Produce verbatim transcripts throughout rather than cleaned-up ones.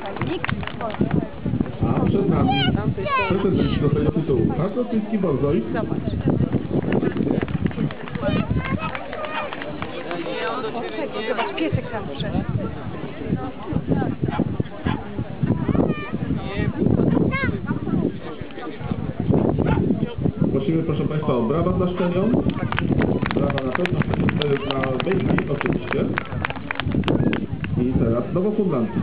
A przed nami pretendenci do tego tytułu. Rosyjski Borzoj. Zobacz, piesek tam wszedł. Prosimy, proszę Państwa, o brawa dla szczeniom. Brawa na pewno dla baby oczywiście. I teraz Nowofundlandki.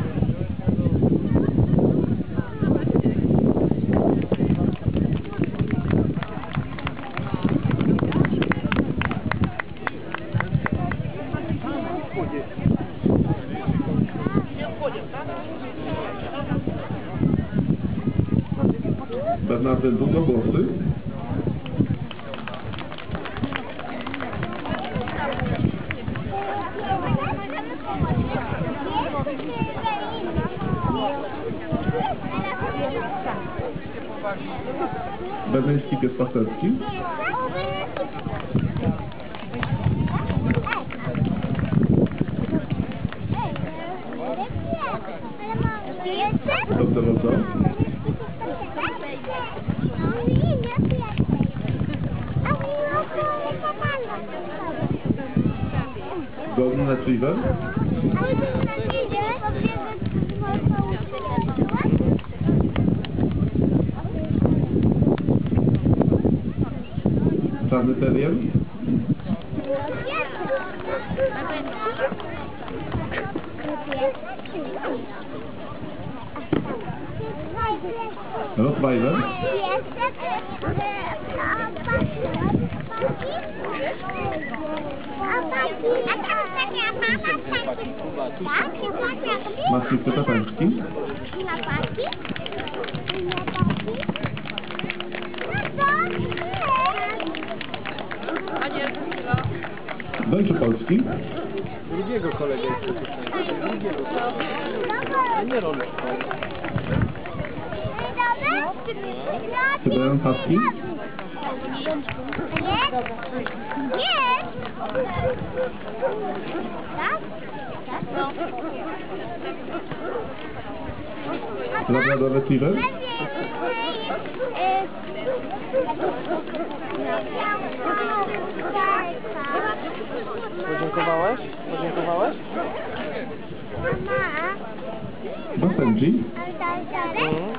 Bernardyn długogłosy. Berneński pies pasterski. Dobrze, dobrze. Golden Retriever. Czarny terrier. Rottweiler. Mastiff tybetański. Deutsche polski. Drugiego kolegę jest drugiego kolegę. Nie rolę. Syberian Husky. Nie! Tak? Tak? Labrador Retriever. Podziękowałeś? Podziękowałeś? Mama. Basenji. Mhm.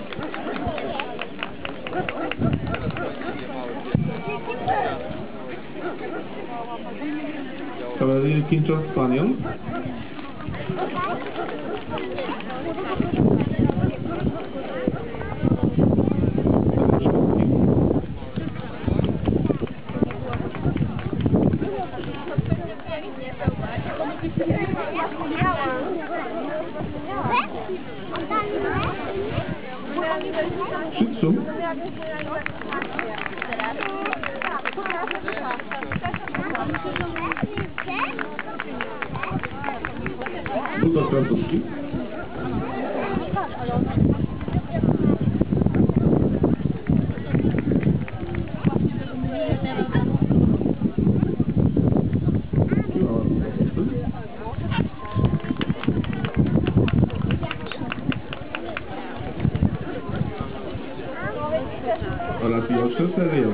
Cavalier Kincher Spaniel. Shih Tzu. Bulldog francuski. Oraz Yorkshire Terrier.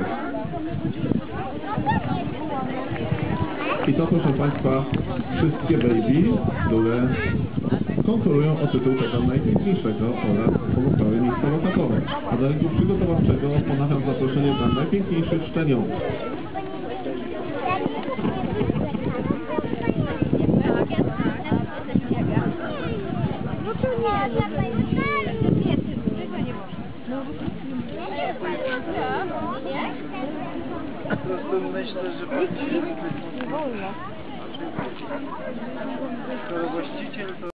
I to, proszę Państwa, wszystkie baby, które konkurują o tytuł tego najpiękniejszego oraz pozostały miejsca lokatowe. A do rynku przygotowawczego ponawiam zaproszenie dla najpiękniejszych szczeniąt. Po prostu myślę, że Nie wolno. skoro właściciel to